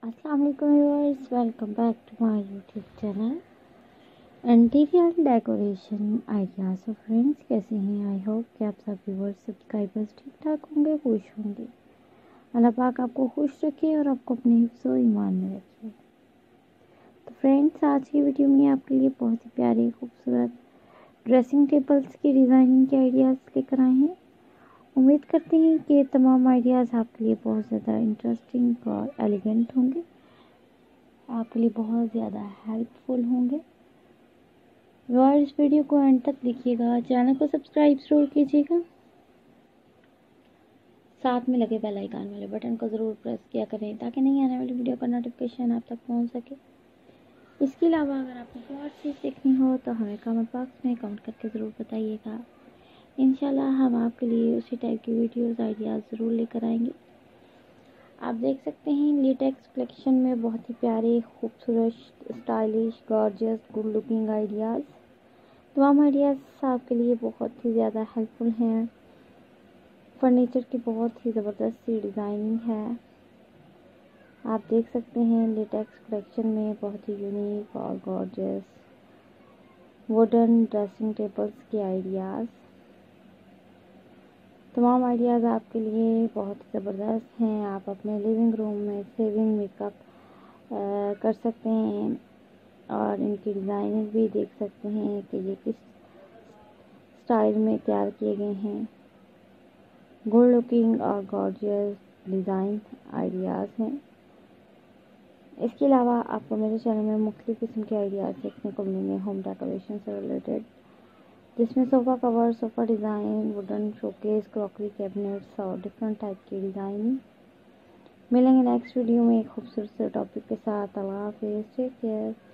अस्सलाम वालेकुम viewers, welcome back to my YouTube channel interior decoration ideas. So friends, कैसे हैं? आई होप कि आप सब व्यूअर्स सब्सक्राइबर्स ठीक ठाक होंगे, खुश होंगे। अल्लाह पाक आपको खुश रखे और आपको अपने हिफ्ज़ ईमान में रखे। तो फ्रेंड्स, आज की वीडियो में आपके लिए बहुत ही प्यारी खूबसूरत ड्रेसिंग टेबल्स की डिज़ाइनिंग के आइडियाज़ लेकर आए हैं। उम्मीद करते हैं कि ये तमाम आइडियाज़ आपके लिए बहुत ज़्यादा इंटरेस्टिंग और एलिगेंट होंगे, आपके लिए बहुत ज़्यादा हेल्पफुल होंगे। व्यूअर्स, इस वीडियो को एंड तक देखिएगा, चैनल को सब्सक्राइब ज़रूर कीजिएगा, साथ में लगे बेल आइकन वाले बटन को ज़रूर प्रेस किया करें ताकि नई आने वाली वीडियो का नोटिफिकेशन आप तक पहुंच सके। इसके अलावा अगर आपको कोई और चीज़ देखनी हो तो हमें कमेंट बॉक्स में कमेंट करके ज़रूर बताइएगा। इंशाल्लाह हम आपके लिए उसी टाइप की वीडियोज़ आइडियाज़ ज़रूर लेकर आएंगे। आप देख सकते हैं लेटेक्स कलेक्शन में बहुत ही प्यारे, खूबसूरत, stylish, gorgeous, good looking ideas. तमाम आइडियाज़ आपके लिए बहुत ही ज़्यादा हेल्पफुल हैं। फर्नीचर की बहुत ही ज़बरदस्त सी डिज़ाइनिंग है। आप देख सकते हैं लेटेक्स कलेक्शन में बहुत ही यूनिक और गॉर्जियस वुडन ड्रेसिंग टेबल्स के आइडियाज़। तमाम आइडियाज़ आपके लिए बहुत ही ज़बरदस्त हैं। आप अपने लिविंग रूम में सेविंग मेकअप कर सकते हैं और इनकी डिज़ाइनिंग भी देख सकते हैं कि ये किस स्टाइल में तैयार किए गए हैं। गुड लुकिंग और गॉर्जियस डिज़ाइन आइडियाज़ हैं। इसके अलावा आपको मेरे चैनल में मुख्तलिफ किस्म के आइडियाज़ देखने को मिलेंगे होम डेकोरेशन से रिलेटेड, जिसमें sofa cover, sofa design, wooden showcase, crockery cabinets और डिफरेंट टाइप की डिज़ाइनिंग मिलेंगे नेक्स्ट वीडियो में एक खूबसूरत से टॉपिक के साथ। अल्लाह हाफिज़, टेक केयर।